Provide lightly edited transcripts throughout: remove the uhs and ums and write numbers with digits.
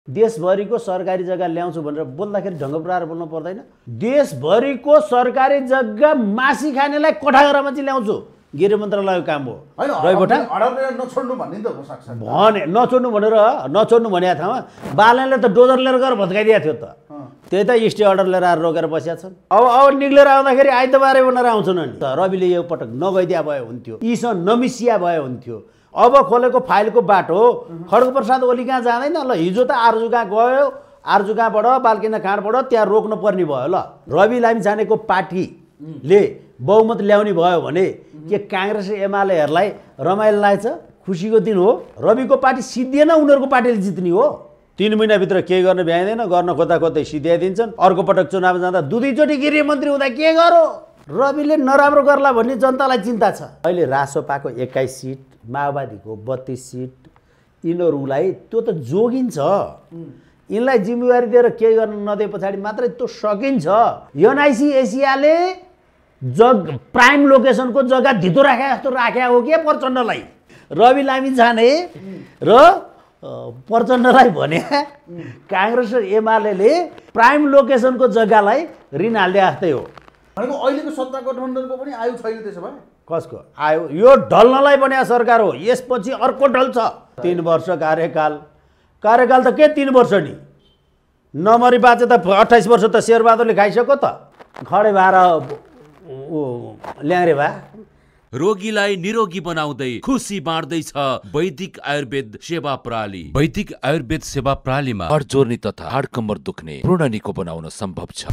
देशभरिको सरकारी जग्गा ल्याउँछु भनेर बोल्दाखेरि ढङ्ग प्रकार बोल्नु पर्दैन। देशभरिको सरकारी जग्गा मासी खानेलाई कोठाघरमा चाहिँ ल्याउँछु, गृह मन्त्रालयको काम हो। नछोड्नु भन्ने त सक्छ भने नछोड्नु भनेर नछोड्नु भनेको ठाउँमा बालनले त डोजर लिएर गएर भत्काइदिएको थियो त। त्यही त स्टे अर्डर लिएर आएर रोकेर बसेका छन्। अब निक्लेर आउँदाखेरि आइतबारे भनेर आउँछन् नि त। रविले यो पटक नगइदिया भए हुन्थ्यो, यीसँग नमिसिया भए हुन्थ्यो। अब खोलेको फाइलको बाटो खड्गप्रसाद ओली कहाँ जाँदैन ल। हिजो त आर्जु कहाँ गयो, आर्जु कहाँबाट बाल्किना काँडबाट त्यहाँ रोक्नु पर्ने भयो ल। रवि लामिछानेको पार्टीले बहुमत ल्याउने भयो भने के काङ्ग्रेस एमालेहरूलाई रमाइलो लाग्छ? खुसीको दिन हो। रविको पार्टी सिद्धिएन, उनीहरूको पार्टीले जित्ने हो। 3 महिनाभित्र केही गर्न भ्याइँदैन, गर्न खोज्दा खोज्दै सिद्ध्याइदिन्छन्। अर्को पटक चुनाव जाँदा दुईचोटि गृहमन्त्री हुँदा के गरो? रविले नराम्रो गर्ला भन्ने जनतालाई चिन्ता छ। अहिले रासोपाको 21 सिट, माओवादीको 32 सिट, यिनीहरूलाई त्यो त जोगिन्छ। यिनलाई जिम्मेवारी दिएर केही गर्न नदिए पछाडि मात्रै त्यो सकिन्छ। एनआइसी एसियाले प्राइम लोकेसनको जग्गा धितो राखे जस्तो राख्या हो के प्रचण्डलाई? रवि लामिछाने र प्रचण्डलाई भने काङ्ग्रेस र एमाले प्राइम लोकेसनको जग्गालाई ऋण हाल्दै जस्तै हो। भनेको अहिलेको सत्ता गठबन्धनको पनि आयु छैन त्यसो भए? कसको आयो? यो ढल्नलाई बनेको सरकार हो। यसपछि अर्को ढल्छ। 3 वर्ष कार्यकाल त के 3 वर्ष नि? नमरी बाँचे त 28 वर्ष त शेरबहादुरले खाइसक्यो त। खडे भएर ल्याङ्रे भए। रोगीलाई निरोगी बनाउँदै खुसी बाँड्दैछ वैदिक आयुर्वेद सेवा प्रणाली। वैदिक आयुर्वेद सेवा प्रणालीमा हाड जोर्नी तथा हाड कम्मर दुख्ने पूर्ण निको बनाउन सम्भव छ।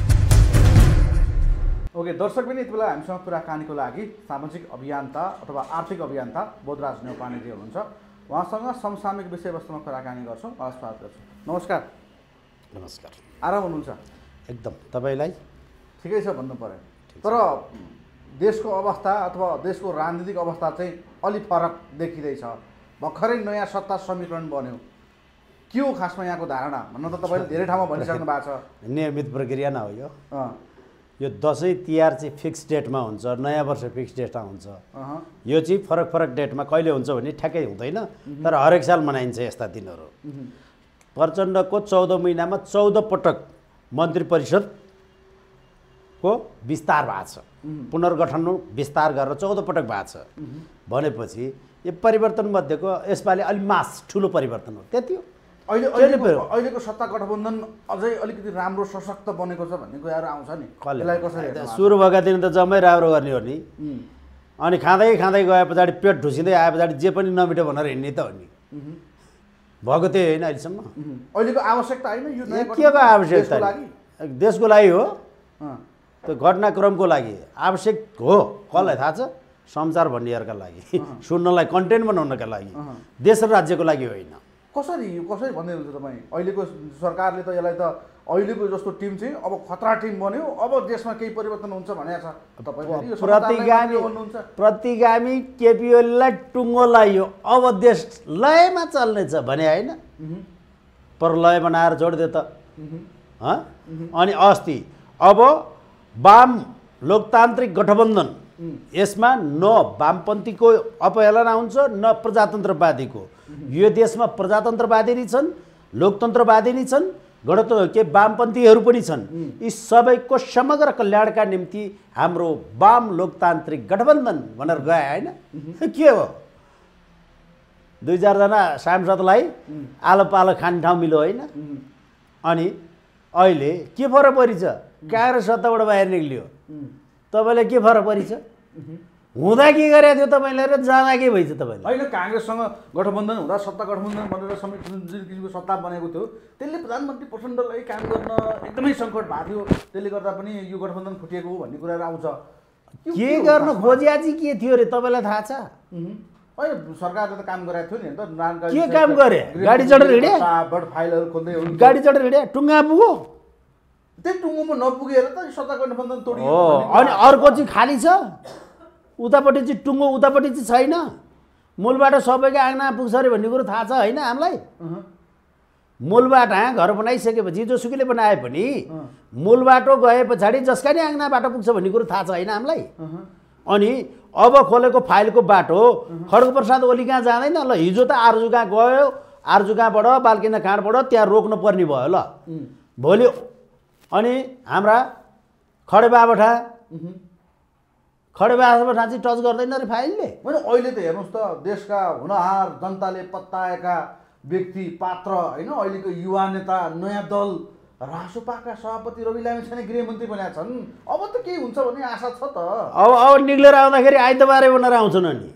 ओके दर्शक पनि यति बेला हामीसँग कुराकानीको लागि सामाजिक अभियन्ता अथवा आर्थिक अभियन्ता बोधराज नेउपानेजी हुनुहुन्छ। उहाँसँग समसामयिक विषयवस्तुमा कुराकानी गर्छौँ। स्वागत गर्छु। नमस्कार। नमस्कार। आराम हुनुहुन्छ? एकदम। तपाईँलाई? ठिकै छ भन्नु पर्यो। तर देशको अवस्था अथवा देशको राजनीतिक अवस्था चाहिँ अलि फरक देखिँदैछ। भर्खरै नयाँ सत्ता समीकरण बन्यो। के हो खासमा यहाँको धारणा? भन्न त तपाईँले धेरै ठाउँमा भनिसक्नु भएको छ। नियमित प्रक्रिया न हो यो दसैँ तिहार चाहिँ फिक्स डेटमा हुन्छ, नयाँ वर्ष फिक्स डेटमा हुन्छ। यो चाहिँ फरक डेटमा कहिले हुन्छ भन्ने ठ्याक्कै हुँदैन, तर हरेक साल मनाइन्छ यस्ता दिनहरू। प्रचण्डको 14 महिनामा 14 पटक मन्त्री परिषदको विस्तार भएको छ। पुनर्गठन विस्तार गरेर 14 पटक भएको छ भनेपछि यो परिवर्तन मध्येको यसपालि अलि मास ठुलो परिवर्तन हो। त्यति हो। अहिलेको सत्ता गठबन्धन अझै अलिकति राम्रो सशक्त बनेको छ भन्ने कुराहरू आउँछ नि। यसलाई कसरी? सुरु भएका दिन त जम्मै राम्रो गर्ने हो नि। अनि खाँदै गए पछाडि पेट ढुसिँदै आए पछाडि जे पनि नमिठो भनेर हिँड्ने त हो नि। भएको त्यही होइन अहिलेसम्म। अहिलेको आवश्यकता होइन यो के को आवश्यकता? देशको लागि हो, त्यो घटनाक्रमको लागि आवश्यक हो। कसलाई थाहा छ? संसार भन्नेहरूका लागि, सुन्नलाई कन्टेन्ट बनाउनका लागि, देश र राज्यको लागि होइन। कसरी भन्दै हुनुहुन्छ तपाईँ? अहिलेको सरकारले त यसलाई त अहिलेको जस्तो टिम चाहिँ अब खतरा टिम बन्यो, अब देशमा केही परिवर्तन हुन्छ भनेको छ। प्रतिगामी केपी ओलीलाई टुङ्गो लगाइयो, अब देश लयमा चल्नेछ भने होइन? पर लय बनाएर जोडिदियो त। अनि अस्ति अब वाम लोकतान्त्रिक गठबन्धन, यसमा न वामपन्थीको अपहेलना हुन्छ न प्रजातन्त्रवादीको। यो देशमा प्रजातन्त्रवादी नि छन्, लोकतन्त्रवादी नि छन्, वामपन्थीहरू पनि छन्। यी सबैको समग्र कल्याणका निम्ति हाम्रो वाम लोकतान्त्रिक गठबन्धन भनेर गए होइन? के हो? 2-4 जना सांसदलाई आलो पालो खाने ठाउँ मिल्यो होइन? अनि अहिले के फरक परिछ? काङ्ग्रेस सत्ताबाट बाहिर निक्लियो। तपाईँलाई के फरक परिछ? हुँदा के गरेको थियो तपाईँले र जाँदा के भइछ तपाईँले? होइन, काङ्ग्रेससँग गठबन्धन हुँदा सत्ता गठबन्धन बनेर समेत जुन किसिमको सत्ता बनेको थियो त्यसले प्रधानमन्त्री प्रचण्डलाई काम गर्न एकदमै सङ्कट भएको थियो। त्यसले गर्दा पनि यो गठबन्धन फुटिएको हो भन्ने कुराहरू आउँछ। के गर्न खोजिया चाहिँ के थियो अरे तपाईँलाई थाहा छ? होइन, सरकारले त काम गराएको थियो नि त। के काम गरे? गाडी चढेर हिँडे? फाइलहरू खोल्दै गाडी चढेर हिँडे? टुङ्गा पुग्यो? त्यही टुङ्गोमा नपुगेर त सत्ता गठबन्धन तोडियो। अनि अर्को चाहिँ खाली छ, उतापट्टि चाहिँ टुङ्गो, उतापट्टि चाहिँ छैन। मूलबाट सबैको आँगना पुग्छ अरे भन्ने कुरो थाहा छ होइन हामीलाई? मूलबाट घर बनाइसकेपछि जोसुकैले बनाए पनि मूल बाटो गए पछाडि जसका नि आँगना बाटो पुग्छ भन्ने कुरो थाहा छ होइन हामीलाई? अनि अब खोलेको फाइलको बाटो खड्गप्रसाद ओली कहाँ जाँदैन ल। हिजो त आर्जु कहाँ गयो, आर्जु कहाँबाट बाल्किना कहाँबाट त्यहाँ रोक्नु पर्ने भयो ल भोलि अनि हाम्रा खडेबाबठा चाहिँ टच गर्दैन रे फाइलले होइन अहिले त हेर्नुहोस् त देशका हुनहार जनताले पत्ताएका व्यक्ति पात्र होइन अहिलेको युवा नेता नयाँ दल रासोपाका सभापति रवि लामिछाने गृहमन्त्री बनेका छन् अब त केही हुन्छ भन्ने आशा छ त अब निक्लेर आउँदाखेरि आइतबारे बनाएर आउँछन् अनि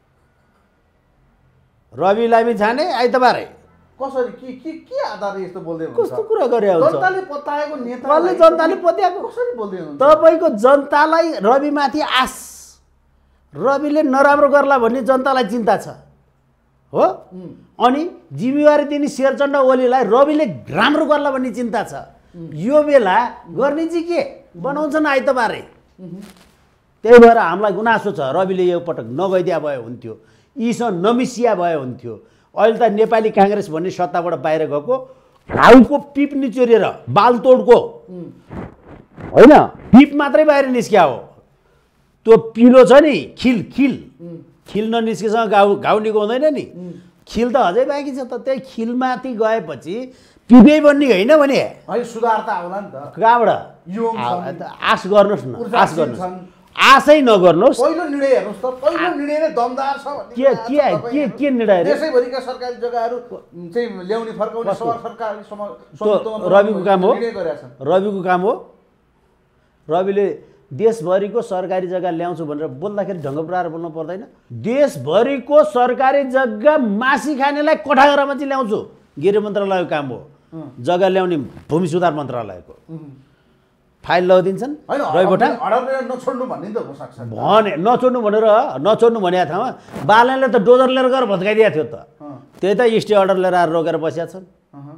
रवि लामिछाने आइतबारे कसरी के आधारले यस्तो बोल्दै हुनुहुन्छ कस्तो कुरा गरे हुन्छ जनताले पत्ताएको नेता कसले जनताले पत्याएको कसरी बोल्दै हुनुहुन्छ तपाईँको जनतालाई रविमाथि आश रविले नराम्रो गर्ला भन्ने जनतालाई चिन्ता छ हो अनि जिम्मेवारी दिने शेरचण्ड ओलीलाई रविले राम्रो गर्ला भन्ने चिन्ता छ यो बेला गर्ने चाहिँ के बनाउँछन् आइतबारे त्यही भएर हामीलाई गुनासो छ रविले यो पटक नगइदिया भए हुन्थ्यो यीसँग नमिसिया भए हुन्थ्यो अहिले त नेपाली काङ्ग्रेस भन्ने सत्ताबाट बाहिर गएको घाउको पिप निचोरेर बालतोडको होइन पिप मात्रै बाहिर निस्क्या हो त्यो पिलो छ नि खिल ननिस्केसँग घाउ निकाउँदैन नि खिल त अझै बाँकी छ त त्यही खिलमाथि गएपछि पिपै बन्ने होइन भने अहिले सुधार त आउला नि त कहाँबाट आश गर्नुहोस् न आश गर्नुहोस् आशै नगर्नुहोस् पहिलो निर्णय हेर्नुहोस् त पहिलो निर्णय नै दमदार छ के निर्णय देशैभरिका सरकारी जग्गाहरू चाहिँ ल्याउने फर्काउने सरकारी रविको काम हो रविको काम हो रविले देशभरिको सरकारी जग्गा ल्याउँछु भनेर बोल्दाखेरि ढङ्ग पुऱ्याएर बोल्नु पर्दैन देशभरिको सरकारी जग्गा मासी खानेलाई कोठाघरमा चाहिँ ल्याउँछु गृह मन्त्रालयको काम हो जग्गा ल्याउने भूमि सुधार मन्त्रालयको फाइल लगाइदिन्छन् रविबटा नछोड्नु भन्ने त हुनसक्छ भने नछोड्नु भनेको ठाउँमा बालनले त डोजर लिएर गएर भत्काइदिएको थियो त त्यही त स्टे अर्डर लिएर आएर रोकेर बसेका छन्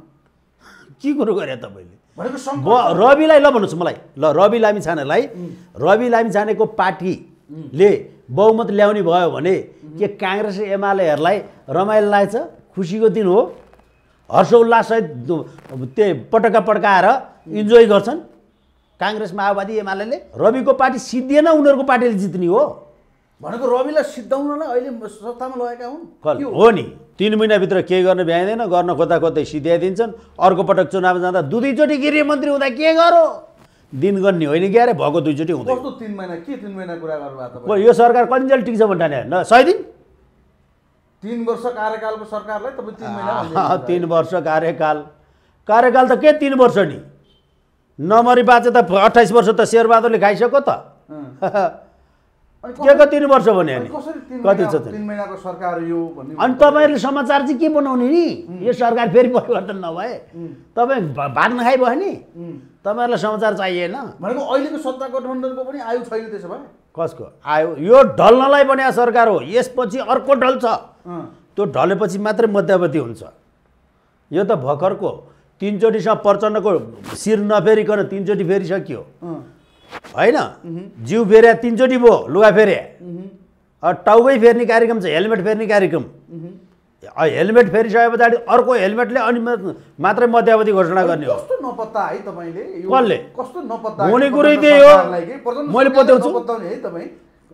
के कुरो गरे तपाईँले रविलाई ल भन्नुहोस् मलाई ल रवि लामिछानेको पार्टीले बहुमत ल्याउने भयो भने के काङ्ग्रेस र एमालेहरूलाई रमाइलो लागेछ खुसीको दिन हो हर्षोल्लाससहित त्यही पटका पड्काएर इन्जोय गर्छन् काङ्ग्रेस माओवादी एमाले रविको पार्टी सिद्धिएन उनीहरूको पार्टीले जित्ने हो भनेको रविलाई सिद्धाउनलाई अहिले सत्तामा लगेका हुन् हो नि 3 महिनाभित्र केही गर्न भ्याइँदैन गर्न खोज्दै सिध्याइदिन्छन् अर्को पटक चुनाव जाँदा दुईचोटि गृहमन्त्री हुँदा के गरो दिन गर्ने होइन कि अरे भएको दुईचोटि हुँदै कस्तो 3 महिना के 3 महिना कुरा गर्नुभएको यो सरकार कतिन्जेल टिक्छ भन्ने न 100 दिन 3 वर्ष कार्यकालको सरकारलाई तपाईँ 3 महिना 3 वर्ष कार्यकाल त के 3 वर्ष नि नमरी बाँचे त 28 वर्ष त शेरबहादुरले खाइसक्यो त के को 3 वर्ष भने कति छ 3 महिनाको सरकार यो भन्ने अनि तपाईँहरूले समाचार चाहिँ के बनाउने नि यो सरकार फेरि परिवर्तन नभए तपाईँ भात नखाइ भयो नि तपाईँहरूलाई समाचार चाहिएन भनेको अहिलेको सत्ता गठबन्धनको पनि आयु छैन त्यसो भए कसको आयो यो ढल्नलाई बनेको सरकार हो यसपछि अर्को ढल्छ त्यो ढलेपछि मात्रै मध्यावधि हुन्छ यो त भर्खरको 3 चोटिसँग प्रचण्डको शिर नफेरिकन 3 चोटि फेरिसक्यो होइन जिउ फेर्या 3 चोटि भयो लुगा फेर्या टाउकै फेर्ने कार्यक्रम छ हेलमेट फेर्ने कार्यक्रम हेलमेट फेरिसके पछाडि अर्को हेलमेटले अनि मात्रै मध्यावधि घोषणा गर्ने हो कस्तो नपत्ता है तपाईँले कसले कस्तो नपत्ता हुने कुरै त्यही हो मैले पत्याउँछु है तपाईँ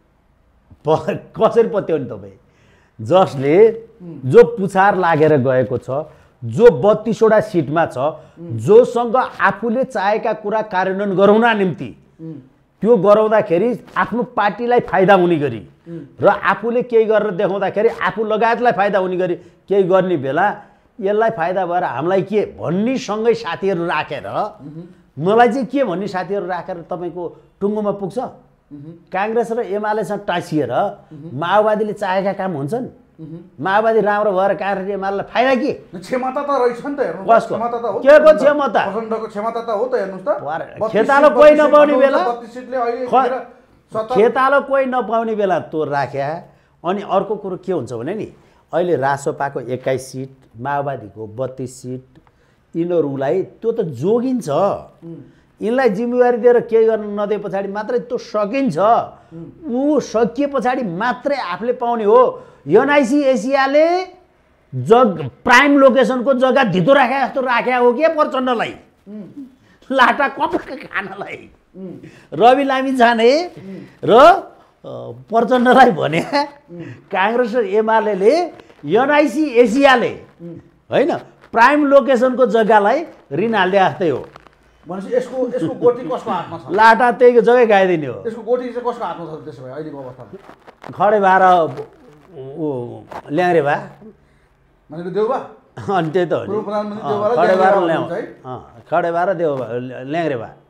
कसरी पत्याउने तपाईँ जसले जो पुछार लागेर गएको छ जो 32वटा सिटमा छ जोसँग आफूले चाहेका कुरा कार्यान्वयन गराउन निम्ति त्यो गराउँदाखेरि आफ्नो पार्टीलाई फाइदा हुने गरी र आफूले केही गरेर देखाउँदाखेरि आफू लगायतलाई फाइदा हुने गरी केही गर्ने बेला यसलाई फाइदा भएर हामीलाई के भन्ने सँगै साथीहरू राखेर मलाई चाहिँ के भन्ने साथीहरू राखेर तपाईँको टुङ्गोमा पुग्छ काङ्ग्रेस र एमालेसँग टाँसिएर माओवादीले चाहेका काम हुन्छन् माओवादी राम्रो भएर काङ्ग्रेस एमालेलाई फाइदा के क्षमता त रहेछ नि त हेर्नुहोस् क्षमता त हो के को क्षमता प्रचण्डको क्षमता त हो त हेर्नुहोस् त खेतालो कोही नपाउने बेला 32 सिटले अहिले खेतालो कोही नपाउने बेला त्यो राख्या अनि अर्को कुरो के हुन्छ भने नि अहिले रासोपाको 21 सिट माओवादीको 32 सिट यिनीहरूलाई त्यो त जोगिन्छ यिनलाई जिम्मेवारी दिएर केही गर्न नदिए पछाडि मात्रै त्यो सकिन्छ ऊ सकिए पछाडि मात्रै आफूले पाउने हो एनआइसी एसियाले प्राइम लोकेसनको जग्गा धितो राखे जस्तो राख्या हो के प्रचण्डलाई लाटा कपडा खानलाई रवि लामिछाने र प्रचण्डलाई भने काङ्ग्रेस र एमाले एनआइसी एसियाले होइन प्राइम लोकेसनको जग्गालाई ऋण हाल्दै जस्तै हो भनेपछि यसको गोटी कसको हातमा छ लाटा त्यही जग्गै गाइदिने हो यसको गोटी चाहिँ कसको हातमा छ त्यसो भए अहिलेको अवस्थामा खडे भएर ल्याङ्रे भए भनेको देउबा अनि त्यही त हो पूर्व नि प्रधानमन्त्री देउबालाई खडे ल्याङ्रे भएर भए ल्याउँ हुनुहुन्छ है? खडे भएर देउ ल्याङ्रे भए